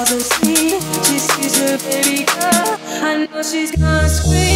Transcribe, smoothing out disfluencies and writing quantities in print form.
all the scene. She sees her baby girl, I know she's gonna scream.